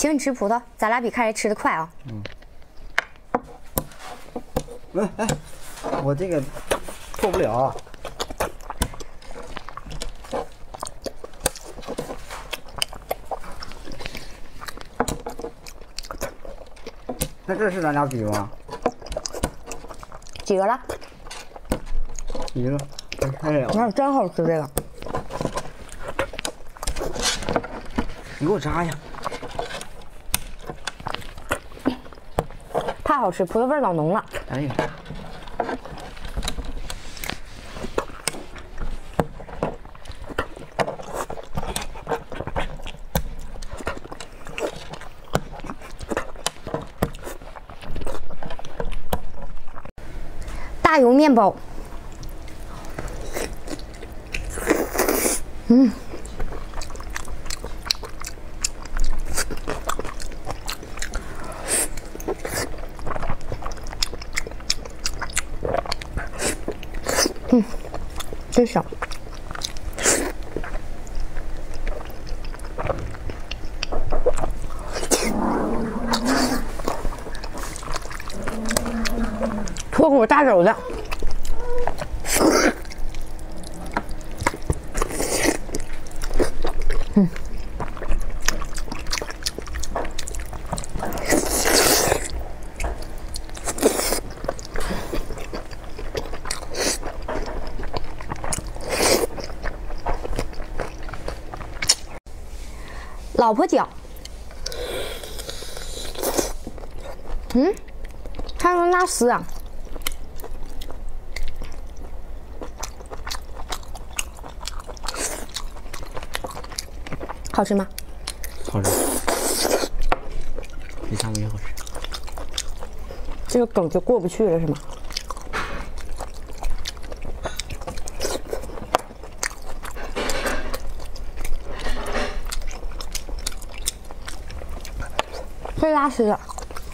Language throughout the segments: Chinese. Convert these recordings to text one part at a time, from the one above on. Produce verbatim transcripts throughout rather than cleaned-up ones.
请你吃葡萄，咱俩比看谁吃的快啊！ 嗯。哎哎，我这个破不了。那这是咱俩比吗？ 几个了？ 一个，开始了。 那真好吃这个。 你给我扎呀！ 太好吃，葡萄味儿老浓了。 哎呀！ 大油面包，嗯，嗯，真香。脱骨大肘子，嗯，老婆脚，嗯，还能拉丝啊？好吃吗？ 好吃，比三文鱼好吃。 这个梗就过不去了，是吗？会拉丝的。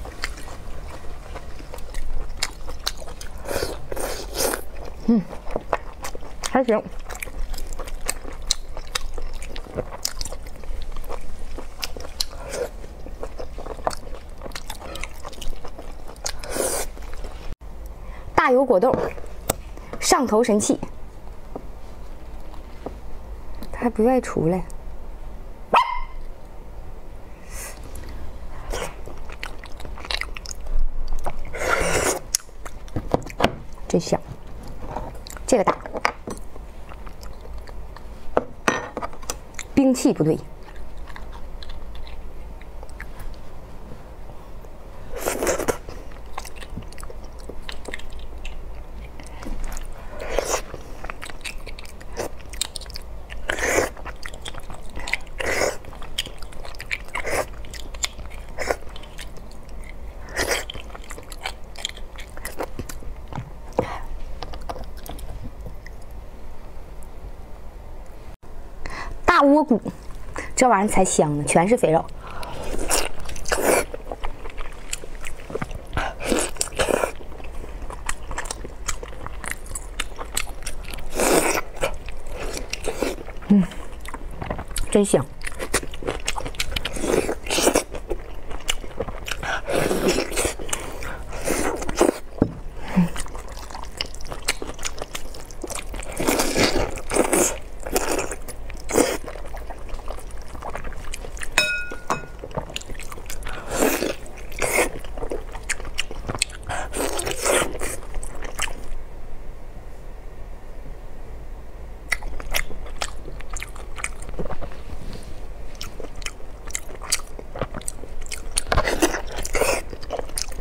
嗯，还行。大油果豆，上头神器，他还不愿意出来。真香，这个大，兵器不对。大窝骨，这玩意儿才香呢，全是肥肉。嗯，真香。